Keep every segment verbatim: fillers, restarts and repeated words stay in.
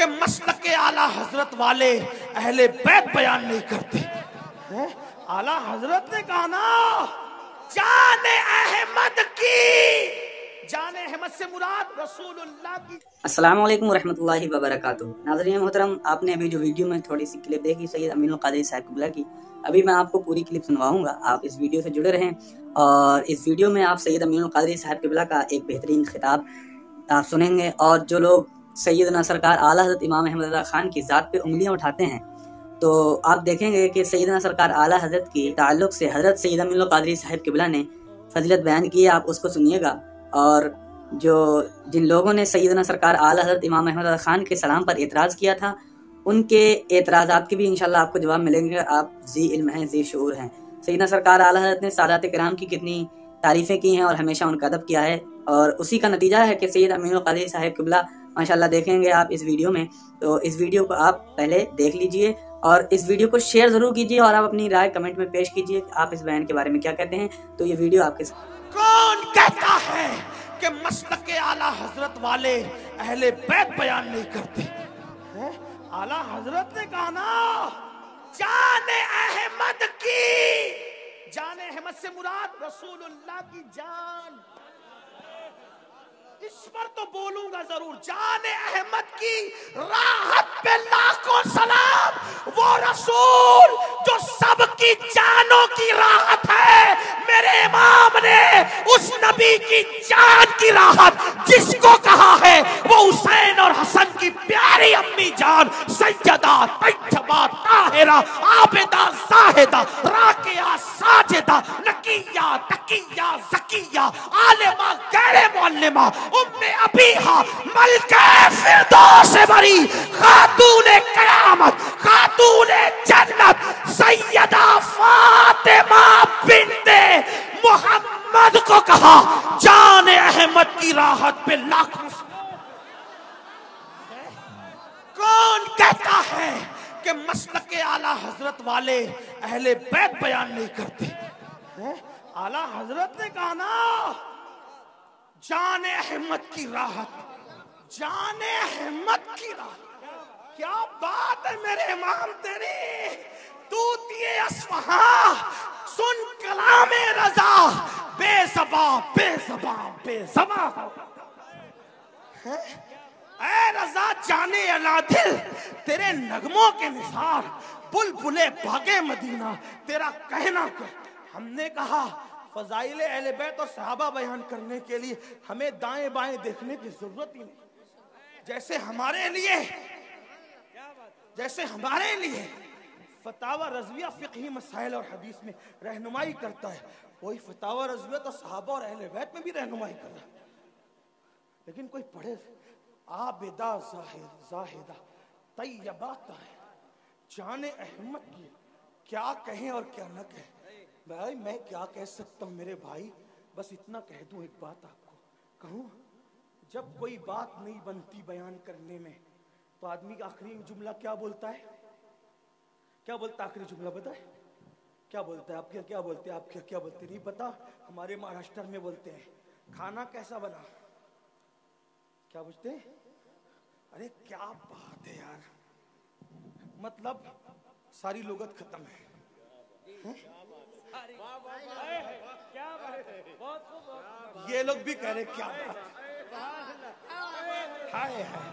कि मसलक आला हजरत वाले अहले बैत बयान नहीं करते हैं। आला हजरत ने कहा ना, जाने अहमद की, जाने अहमद से मुराद रसूलुल्लाह की। अस्सलाम वालेकुम रहमतुल्लाहि व बरकातुहू। नाज़रीन मोहतरम, आपने अभी जो वीडियो में थोड़ी सी क्लिप देखी सैयद अमीनुल कादरी साहब क़िबला की, अभी मैं आपको पूरी क्लिप सुनवाऊंगा। आप इस वीडियो से जुड़े रहें और इस वीडियो में आप सैयद अमीनुल कादरी साहब क़िबला का एक बेहतरीन खिताब आप सुनेंगे। और जो लोग सैयदना सरकार आला हज़रत इमाम अहमद रज़ा खान की ज़ात पे उंगलियां उठाते हैं, तो आप देखेंगे कि सैयदना सरकार आला हज़रत की ताल्लुक़ से हज़रत सैयद अमीनुल कादरी साहब क़िबला ने फजीलत बयान की है। आप उसको सुनिएगा। और जो जिन लोगों ने सैयदना सरकार आला हज़रत इमाम अहमद रज़ा खान के सलाम पर एतराज़ किया था, उनके एतराज़ात के भी इंशाल्लाह आपको जवाब मिलेंगे। आप जी इल्म हैं, जी शऊर हैं। सैयदना सरकार आला हज़रत ने सादात किराम की कितनी तारीफ़ें की हैं और हमेशा उनका अदब किया है, और उसी का नतीजा है कि सैयद अमीनुल कादरी साहब क़िबला माशाल्लाह देखेंगे आप इस वीडियो में। तो इस वीडियो को आप पहले देख लीजिए और इस वीडियो को शेयर ज़रूर कीजिए और आप अपनी राय कमेंट में पेश कीजिए कि आप इस बयान के बारे में क्या कहते हैं। तो ये वीडियो आपके साथ। कौन कहता है कि मसलक आला हजरत वाले अहले बैत बयान नहीं करते हैं। आला हजरत ने कहा ना, जाने अहमद की, जाने अहमद से मुराद रसूलुल्लाह की जान। इस पर तो बोलूंगा जरूर। जाने अहमद की राहत पे लाखों सलाम, वो रसूल जो सबकी जानों की राहत है। मेरे इमाम ने उस नबी की जान की राहत जिसको कहा है, वो हुसैन और हसन की प्यारी अम्मी जान सैयदा तैयबा ताहिरा आबिदा जाहिदा राकिया साजिदा नकिया तकिया ज़किया आलिमा गैर मुअल्लिमा उम्मे अबीहा मलके फिरदौस बरी खातूने क़यामत खातूने जन्नत सैयदा फातिमा बिन्ते मोहम्मद को कहा, जाने अहमद की राहत पे लाखों। कौन कहता है कि मसलक आला हजरत वाले अहले बैत बयान नहीं करते हैं। आला हजरत ने कहा ना, जाने अहमद की राहत, जाने अहमद की राहत। क्या बात है मेरे इमाम तेरी, तूतिए अस्फहां सुन कलामे रजा बेज़बा बेज़बा बेज़बा है। ऐ रजा जाने अलादिल, तेरे नगमों के निसार बुलबुले बागे मदीना, तेरा कहना क्या। हमने कहा फजाइले अहले बैत और सहाबा बयान करने के लिए हमें दाएं बाएं देखने की जरूरत ही नहीं। जैसे हमारे लिए जैसे हमारे लिए फतावा रज़विया फ़िक़ही मसाइल और हदीस में रहनुमाई करता है, वही फतावा रज़विया तो सहाबा और अहले बैत में भी रहनुमाई कर रहा है। लेकिन कोई पढ़े आबिदा जाहिदा तैयबा ताहिरा, जाने अहमद की क्या कहें और क्या न कहें। भाई मैं क्या कह सकता हूँ मेरे भाई, बस इतना कह दूं। एक बात आपको कहूँ, जब कोई बात नहीं बनती बयान करने में, तो आदमी का आखिरी जुमला क्या बोलता है? क्या बोलता है आखिरी जुमला बताए? क्या बोलता है? आप क्या क्या बोलते हैं? आप क्या क्या बोलते नहीं पता? हमारे महाराष्ट्र में बोलते हैं, खाना कैसा बना? क्या पूछते हैं? अरे क्या बात है यार, मतलब सारी लुगत खत्म है, है? ये लोग भी कह रहे क्या बात हाय हाय।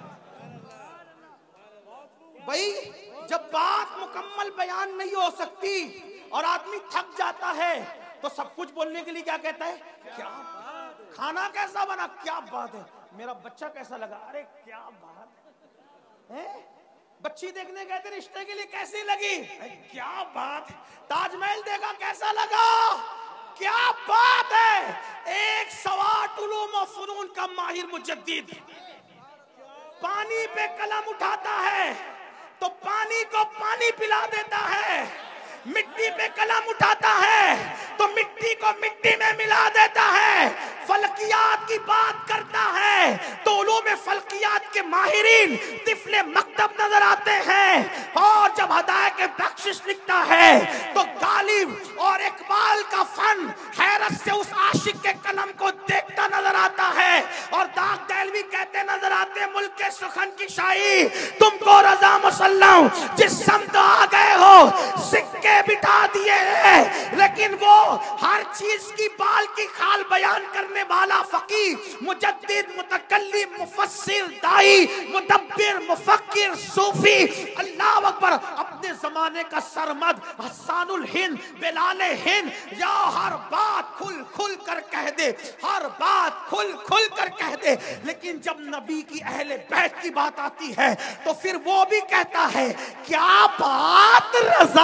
भाई जब बात मुकम्मल बयान नहीं हो सकती और आदमी थक जाता है, तो सब कुछ बोलने के लिए क्या कहता है? क्या खाना कैसा बना? क्या बात है। मेरा बच्चा कैसा लगा? अरे क्या बात है। बच्ची देखने गए थे रिश्ते के लिए, कैसी लगी? क्या बात है। ताजमहल देखा, कैसा लगा? क्या बात है। एक सवाट उलूम और फनून का माहिर मुजद्दिद पानी पे कलम उठाता है तो पानी को पानी पिला देता है, मिट्टी पे कलम उठाता है तो मिट्टी को मिट्टी में मिला देता है, फलकियात की बात करता है तो उलूम फल्कियात के माहिरीन तिफले मकतब नजर आते हैं। और जब हदायत के बख्शिश लिखता है तो गालिब और इकबाल का फन हैरत से उस आशिक के कलम को देखता नजर आता है। और दाग दहलवी कहते नजर आते मुल्क के सुखन की शाही, तुमको रजा मुसल्लम जिस समत आ गए हो सिक्के बिठा दिए हैं। लेकिन वो हर चीज की बाल की खाल बयान करने वाला फकीह, मुजद्दिद, मुतकल्लिम, मुफस्सिर, दाई, मुदब्बिर, मुफक्किर, सूफी, अल्लाह अकबर, अपने जमाने का सरमद हसानुल हिंद, बिलाल हिंद, या हर बात खुल खुल कर कह दे, हर बात खुल खुल कर कह दे। लेकिन जब नबी की अहले बैत की बात आती है तो फिर वो भी कहता है क्या बात रजा।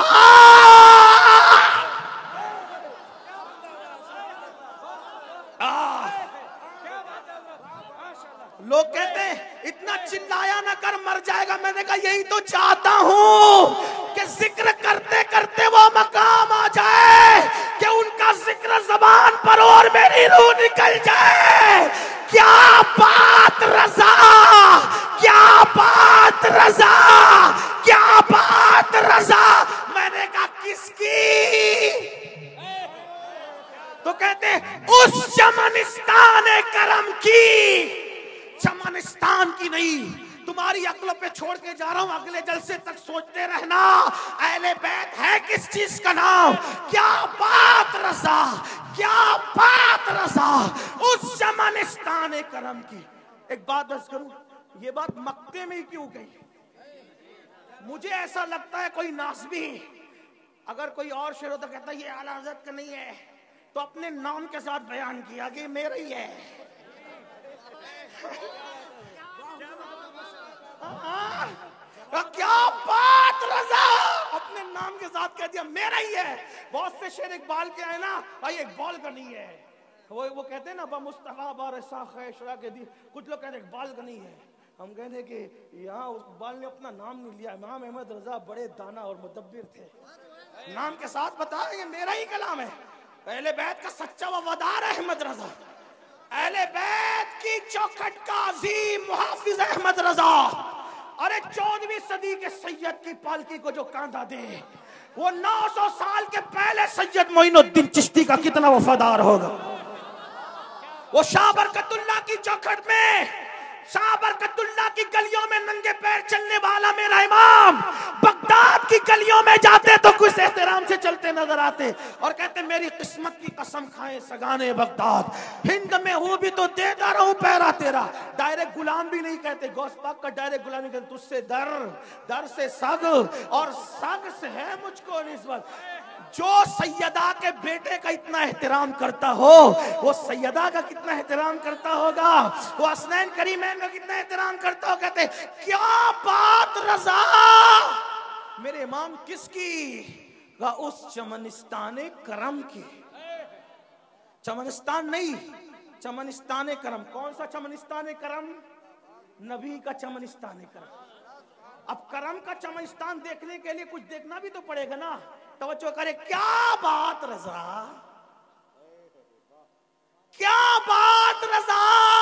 लोग कहते हैं इतना चिल्लाया ना कर मर जाएगा। मैंने कहा यही तो चाहता हूं कि जिक्र करते करते वो मकाम आ जाए कि उनका जिक्र जबान पर और मेरी रूह निकल जाए। क्या बात रजा, क्या बात रजा, क्या बात रजा। मैंने कहा किसकी? तो कहते उस चमनिस्तान करम की, चमनिस्तान की नहीं। तुम्हारी अक्लों पे छोड़ के जा रहा हूं, अगले जलसे तक सोचते रहना अहले बैत है किस चीज का नाम। क्या बात रजा, क्या बात रजा, उस चमनिस्तान करम की। एक बात बस करूं, ये बात मक्के में ही क्यों गई? मुझे ऐसा लगता है कोई नासबी अगर कोई और शेर हो तो कहता है ये आला हज़रत का नहीं है, तो अपने नाम के साथ बयान किया कि मेरा ही है। आ, क्या बात रजा, अपने नाम के साथ कह दिया मेरा ही है। बहुत से शेर इकबाल के आए ना, भाई इकबाल का नहीं है। वो वो कहते हैं ना बा मुस्तफा बारसा खैशरा के दी, कुछ लोग कहते इकबाल का नहीं है। हम कहते कि यहाँ इकबाल ने अपना नाम नहीं लिया। इमाम अहमद रजा बड़े दाना और मुदब्बिर थे, नाम के साथ बताया ये मेरा ही कलाम है। अहले बैत का सच्चा वफादार अहमद रजा, अहले बैत की चौखट का अजीम मुहाफिज अहमद रजा। अरे चौदहवीं सदी के सैयद की पालकी को जो कांधा दे, वो नौ सौ साल के पहले सैयद मोइनुद्दीन चिश्ती का कितना वफादार होगा। वो शाह बरकतुल्लाह की चौखट में, शाह बरकतुल्लाह की गलियों में नंगे पैर चलने वाला मेरा इमाम बगदाद की गलियों में जाते तो कुछ एहतराम से चलते नजर आते और कहते मेरी किस्मत की कसम खाए सगाने बगदाद, हिंद में हूं भी तो देता रहूं पैरा तेरा। डायरेक्ट गुलाम भी नहीं कहते, गौस पाक का डायरेक्ट गुलाम नहीं कहते, तुझसे दर, दर से सग और सग से है मुझको निस्बत। जो सैयदा के बेटे का इतना एहतराम करता हो वो सैयदा का कितना एहतराम करता होगा, वो हसनैन करीमैन का कितना एहतराम करता हो। कहते क्या बात रजा, मेरे इमाम किसकी? का उस चमनिस्तान करम की। चमनिस्तान नहीं, चमनिस्तान करम। कौन सा चमनिस्तान करम? नबी का चमनिस्तान करम। अब करम का चमनिस्तान देखने के लिए कुछ देखना भी तो पड़ेगा ना। तवज्जो करे, क्या बात रजा, क्या बात रजा।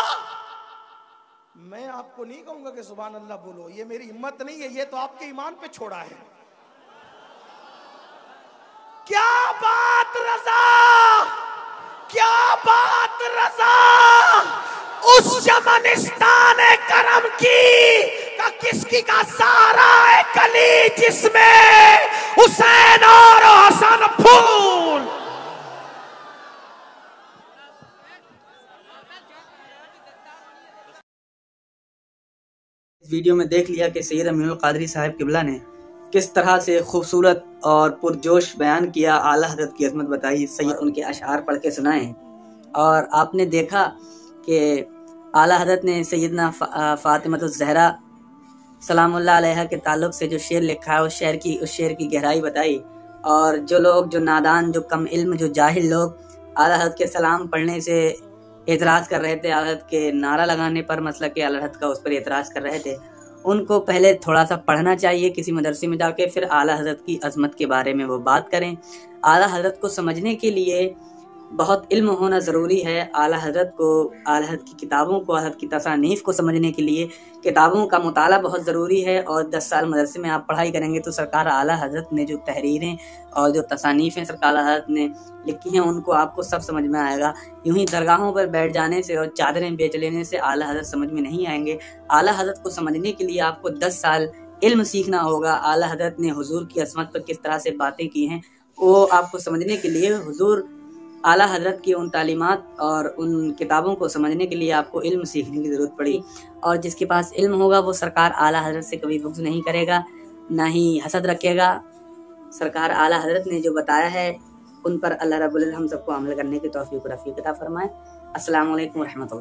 मैं आपको नहीं कहूंगा कि सुभान अल्लाह बोलो, ये मेरी हिम्मत नहीं है, ये तो आपके ईमान पे छोड़ा है। क्या बात रजा, क्या बात रजा, उस चमनिस्तान करम की का किसकी का सारा है कली जिसमें हुसैन और हसन फूल। इस वीडियो में देख लिया कि सैयद अमीनुल कादरी साहब किबला ने किस तरह से खूबसूरत और पुरजोश बयान किया, आला हज़रत की अज़मत बताई, सैयद उनके अशआर पढ़ के सुनाए। और आपने देखा कि आला हज़रत ने सैयदना फा, फातिमतुज़ ज़हरा सलामुल्लाह अलैहा के ताल्लुक से जो शेर लिखा है उस शेर की उस शेर की गहराई बताई। और जो लोग, जो नादान, जो कम इल्म, जो जाहिल लोग आला हज़रत के सलाम पढ़ने से एतराज़ कर रहे थे, आला हज़रत के नारा लगाने पर, मतलब कि आला हज़रत का उस पर एतराज़ कर रहे थे, उनको पहले थोड़ा सा पढ़ना चाहिए किसी मदरसे में जाके, फिर आला हज़रत की अज़मत के बारे में वो बात करें। आला हज़रत को समझने के लिए बहुत इल्म होना ज़रूरी है। आला हज़रत को, आला हज़रत की किताबों को, हज़रत की तसानीफ़ को समझने के लिए किताबों का मुताला बहुत ज़रूरी है। और दस साल मदरसे में आप पढ़ाई करेंगे तो सरकार आला हज़रत ने जो तहरीरें और जो तसानीफ़ें सरकार आला हज़रत ने लिखी हैं उनको आपको सब समझ में आएगा। यूं ही दरगाहों पर बैठ जाने से और चादरें बेच लेने से आला हज़रत समझ में नहीं आएंगे। आला हज़रत को समझने के लिए आपको दस साल इल्म सीखना होगा। आला हज़रत ने हुजूर की असमत पर किस तरह से बातें की हैं वो आपको समझने के लिए, हुजूर आला हज़रत की उन तालीमात और उन किताबों को समझने के लिए आपको इल्म सीखने की ज़रूरत पड़ी। और जिसके पास इल्म होगा वो सरकार आला हज़रत से कभी बुग़्ज़ नहीं करेगा, ना ही हसद रखेगा। सरकार आला हज़रत ने जो बताया है उन पर अल्लाह रब्बुल इज़्ज़त हम सबको अमल करने की तौफ़ीक़ और रफ़ीक़ अता फ़रमाए। अस्सलामु अलैकुम व रहमतुल्लाह।